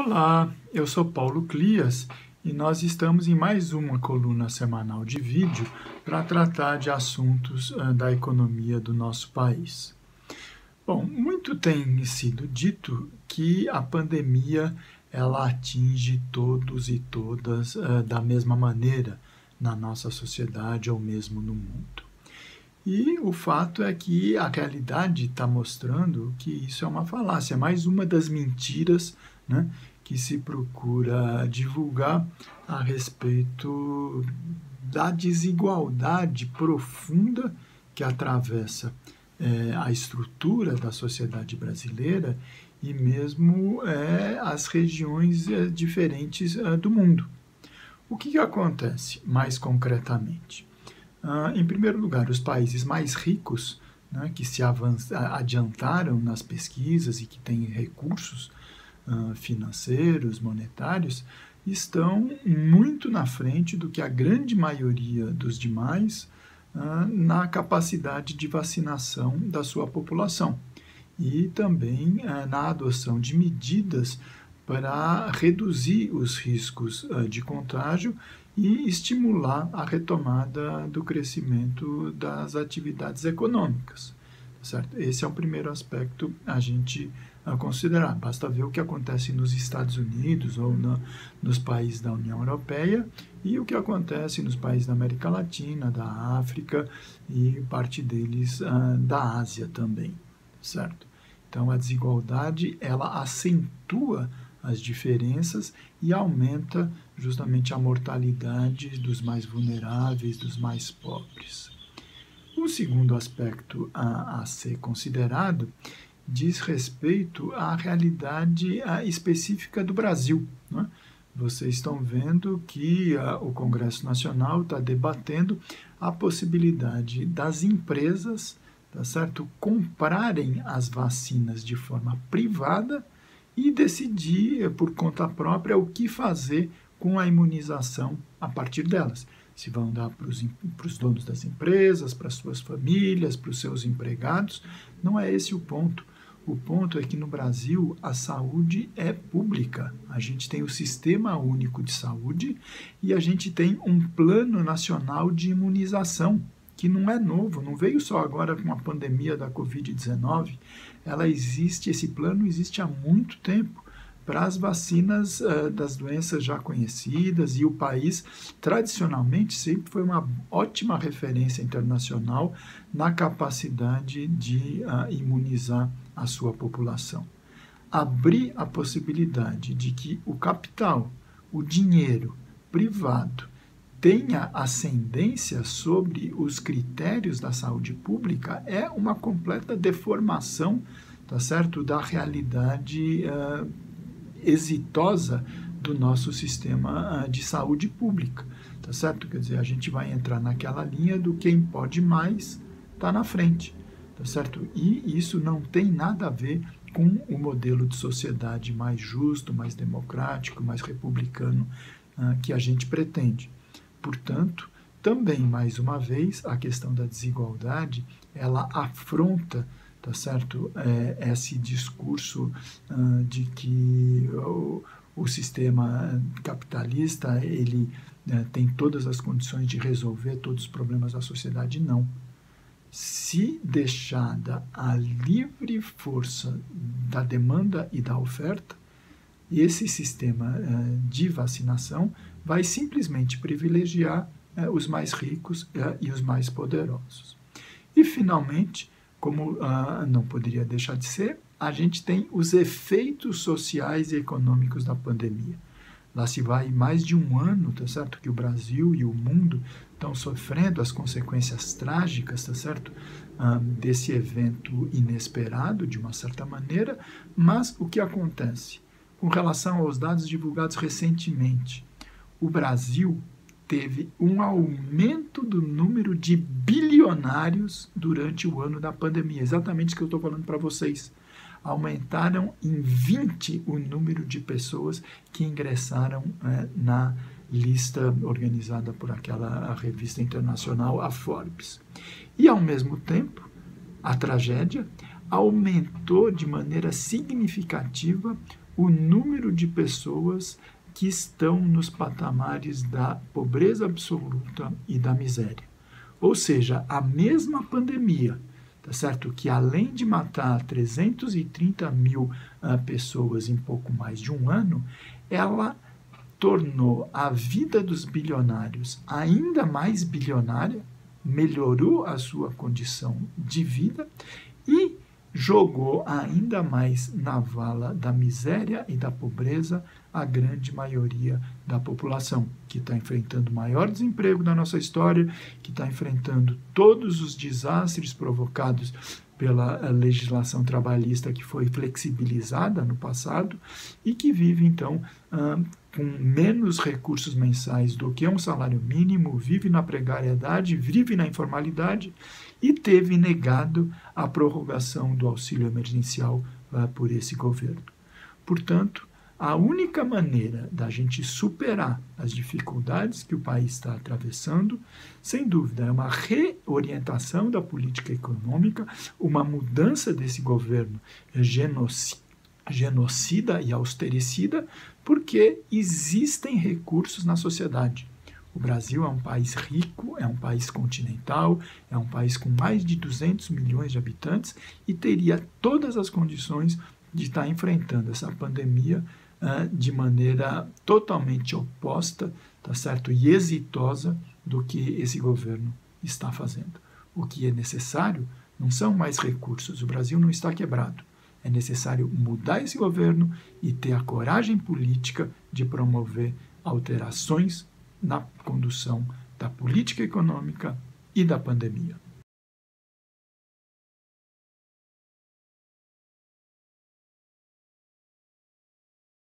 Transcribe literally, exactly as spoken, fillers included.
Olá, eu sou Paulo Clias e nós estamos em mais uma coluna semanal de vídeo para tratar de assuntos uh, da economia do nosso país. Bom, muito tem sido dito que a pandemia ela atinge todos e todas uh, da mesma maneira na nossa sociedade ou mesmo no mundo. E o fato é que a realidade está mostrando que isso é uma falácia, é mais uma das mentiras, né, que se procura divulgar a respeito da desigualdade profunda que atravessa é, a estrutura da sociedade brasileira e mesmo é, as regiões é, diferentes é, do mundo. O que, que acontece mais concretamente? Uh, em primeiro lugar, os países mais ricos, né, que se adiantaram nas pesquisas e que têm recursos uh, financeiros, monetários, estão muito na frente do que a grande maioria dos demais uh, na capacidade de vacinação da sua população e também uh, na adoção de medidas para reduzir os riscos uh, de contágio e estimular a retomada do crescimento das atividades econômicas. Certo? Esse é o primeiro aspecto a gente a considerar. Basta ver o que acontece nos Estados Unidos ou na, nos países da União Europeia e o que acontece nos países da América Latina, da África e parte deles ah, da Ásia também. Certo? Então, a desigualdade ela acentua as diferenças e aumenta justamente a mortalidade dos mais vulneráveis, dos mais pobres. O segundo aspecto a, a ser considerado diz respeito à realidade a, específica do Brasil, né? Vocês estão vendo que a, o Congresso Nacional está debatendo a possibilidade das empresas, tá certo, comprarem as vacinas de forma privada e decidir por conta própria o que fazer com a imunização a partir delas. Se vão dar para os donos das empresas, para as suas famílias, para os seus empregados, não é esse o ponto. O ponto é que no Brasil a saúde é pública. A gente tem o Sistema Único de Saúde e a gente tem um Plano Nacional de Imunização, que não é novo, não veio só agora com a pandemia da covid dezenove, ela existe, esse plano existe há muito tempo para as vacinas uh, das doenças já conhecidas e o país, tradicionalmente, sempre foi uma ótima referência internacional na capacidade de uh, imunizar a sua população. Abrir a possibilidade de que o capital, o dinheiro privado, tenha ascendência sobre os critérios da saúde pública é uma completa deformação, tá certo, da realidade uh, exitosa do nosso sistema uh, de saúde pública, tá certo? Quer dizer, a gente vai entrar naquela linha do quem pode mais está na frente, tá certo? E isso não tem nada a ver com o modelo de sociedade mais justo, mais democrático, mais republicano uh, que a gente pretende. Portanto, também, mais uma vez, a questão da desigualdade, ela afronta, tá certo, é, esse discurso uh, de que o, o sistema capitalista, ele uh, tem todas as condições de resolver todos os problemas da sociedade. Não. Se deixada a livre força da demanda e da oferta, esse sistema uh, de vacinação vai simplesmente privilegiar uh, os mais ricos uh, e os mais poderosos. E, finalmente, como uh, não poderia deixar de ser, a gente tem os efeitos sociais e econômicos da pandemia. Lá se vai mais de um ano, tá certo, que o Brasil e o mundo estão sofrendo as consequências trágicas, tá certo, uh, desse evento inesperado, de uma certa maneira, mas o que acontece? Com relação aos dados divulgados recentemente, o Brasil teve um aumento do número de bilionários durante o ano da pandemia. Exatamente isso que eu estou falando para vocês. Aumentaram em vinte o número de pessoas que ingressaram é, na lista organizada por aquela revista internacional, a Forbes. E, ao mesmo tempo, a tragédia aumentou de maneira significativa o número de pessoas que estão nos patamares da pobreza absoluta e da miséria. Ou seja, a mesma pandemia, tá certo? Que além de matar trezentos e trinta mil uh, pessoas em pouco mais de um ano, ela tornou a vida dos bilionários ainda mais bilionária, melhorou a sua condição de vida e jogou ainda mais na vala da miséria e da pobreza a grande maioria da população, que está enfrentando o maior desemprego da nossa história, que está enfrentando todos os desastres provocados pela legislação trabalhista que foi flexibilizada no passado e que vive, então, hum, com menos recursos mensais do que um salário mínimo, vive na precariedade, vive na informalidade e teve negado a prorrogação do auxílio emergencial uh, por esse governo. Portanto, a única maneira da gente superar as dificuldades que o país está atravessando, sem dúvida, é uma reorientação da política econômica, uma mudança desse governo genocida, genocida e austericida, porque existem recursos na sociedade. O Brasil é um país rico, é um país continental, é um país com mais de duzentos milhões de habitantes e teria todas as condições de estar enfrentando essa pandemia uh, de maneira totalmente oposta, tá certo? E exitosa do que esse governo está fazendo. O que é necessário não são mais recursos, o Brasil não está quebrado. É necessário mudar esse governo e ter a coragem política de promover alterações na condução da política econômica e da pandemia.